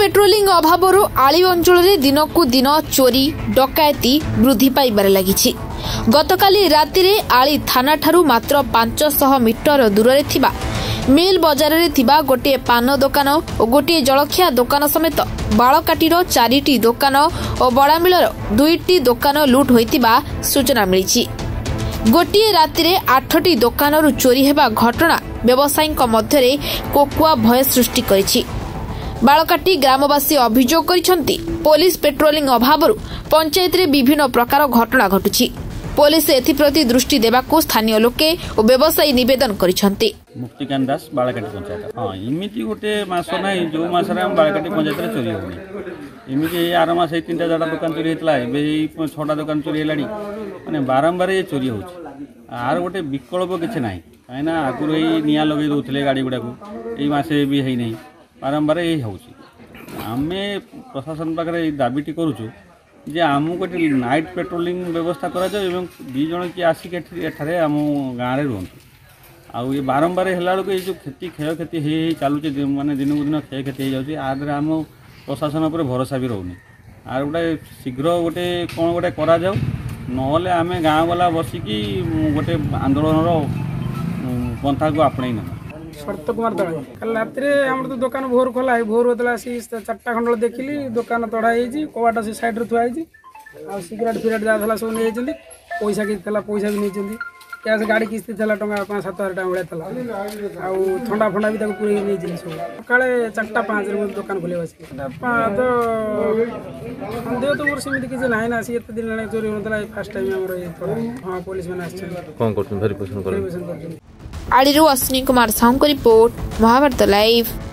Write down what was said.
Patrolling अभाव आली अंचल में दिन को दिन चोरी डकायती वृद्धि पाइबार लगी। गतकाली राति रे आली थाना ठारू मात्र 500 मीटर दूर थिबा मिल बजार रे थिबा गोटे पान दुकान और गोटे जलखिया दुकान समेत बालकाटीर 4टी दुकान और बड़ामिलर 2टी दुकान लुट होइतिबा सूचना मिली। गोटे राति रे 8टी दुकान चोरी हेबा घटना व्यवसायी मध्य कोकुआ भय सृष्टि करिछि। बालकाटी ग्रामवासी अभियोग करिसंती पुलिस पेट्रोलिंग अभाव पंचायत रे विभिन्न प्रकार घटना घटुछि। पुलिस एथिप्रति दृष्टि देबाकू स्थानीय लोके और व्यवसायी निवेदन करिसंती। मुक्तिकांत दास बालकाटी पंचायत। हाँ इमिति गोटे मास ना जो मास बालकाटी पंचायत रे चोरी होनी इमिति आर मास 3टा 4टा दुकान चोरी होता है 6टा दुकान चोरी है माने बारंबार ये चोरी हो आर गोटे विकल्प किसी ना कहीं आगुरी यही निआ लगे दौले गाड़ी गुड़ा को यही मसे भी है नहीं बारंबार यही होमें प्रशासन पाखे दाबीटी करुचु जे आम गोटे नाइट पेट्रोलिंग व्यवस्था करा एवं 2 जन किए आसिक एठारे आम गाँव में रुहतु आउ ये बारंबार है ये जो क्षति क्षयक्षति हो चलुचे माने दिन को दिन क्षयक्षति हो जाए आदि आम प्रशासन पर भरोसा भी रोनी आर गोटे शीघ्र गोटे कौन गोटे करा जाऊ नहले आम गाँव वाला बसिकी गोटे आंदोलन पंथा को आपणे ना। शरत कुमार दल कल रात आम तो दुकान भोर खोला है भोर होता 4टा खंड देखिली दुकान तड़ा कबाटा से सैड्रे थुआई आ सिगरेट फिगरेट जहाँ सब नहीं पैसा कि पैसा भी नहीं कैश गाड़ी किस्ती था टंका 5-7 हज़ार टाइम भाया आउ थंडा फंडा भी पूरे नहीं सब सका 4टा 5 दुकान खोले बस तो सन्देह तो मोर सेमती किसी ना ना सी दिन चोरी होता फास्ट टाइम हाँ पुलिस मैंने आड़ू अश्विनी कुमार साहू को रिपोर्ट महाभारत लाइव।